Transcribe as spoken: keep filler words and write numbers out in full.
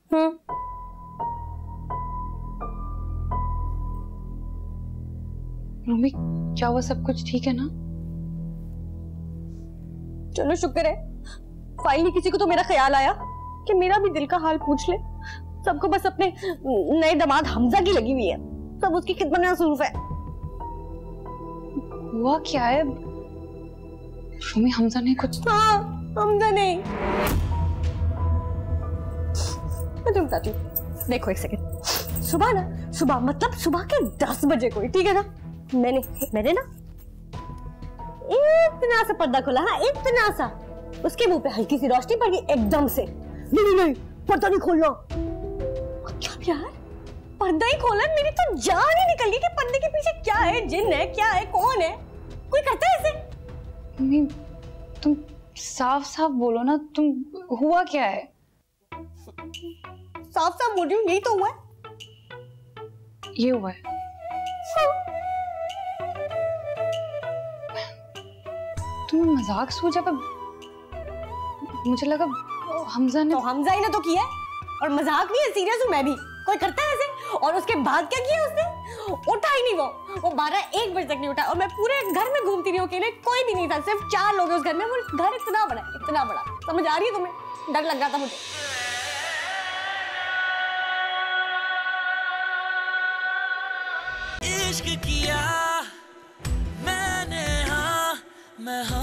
हम्म। Mummy क्या हुआ, सब कुछ ठीक है ना? चलो शुक्र है, फाइनली किसी को तो मेरा ख्याल आया कि मेरा भी दिल का हाल पूछ ले। सबको बस अपने नए दामाद हमजा की लगी हुई है, सब उसकी खिदमत में मसरूफ है। हुआ क्या है? मम्मी हमजा ने कुछ? हाँ, हमजा नहीं। मैं तुम बताती हूँ, देखो एक सेकंड। सुबह ना, सुबह मतलब सुबह के दस बजे कोई, ठीक है ना, मैंने मैंने ना इतना सा पर्दा खोला, हाँ इतना सा, उसके मुंह पे हल्की सी रोशनी पड़ गई एकदम से। नहीं नहीं पर्दा नहीं खोलना। क्या यार, पर्दा ही खोला, मेरी तो जान ही निकल गई कि पर्दे के पीछे क्या है, जिन है, क्या है, कौन है, कोई करता है ऐसे? मम्मी तुम साफ साफ बोलो ना, तुम हुआ क्या है? साफ साफ बोल रही हूँ, यही तो हुआ है। ये हुआ है? तुम्हें मजाक सोचा, पर मुझे लगा हमजा ने। तो हमजा ही ने तो किया है, और मजाक नहीं है, सीरियस हूँ मैं भी। कोई करता है ऐसे? और उसके बाद क्या किया उसने? उठा ही नहीं वो वो बारह एक बजे तक नहीं उठा, और मैं पूरे घर में घूमती रही अकेले, कोई भी नहीं था, सिर्फ चार लोग हैं उस घर में। वो घर इतना बड़ा इतना बड़ा, समझ आ रही है तुम्हें? डर लग रहा था मुझे। इश्क किया मैंने, हाँ मैं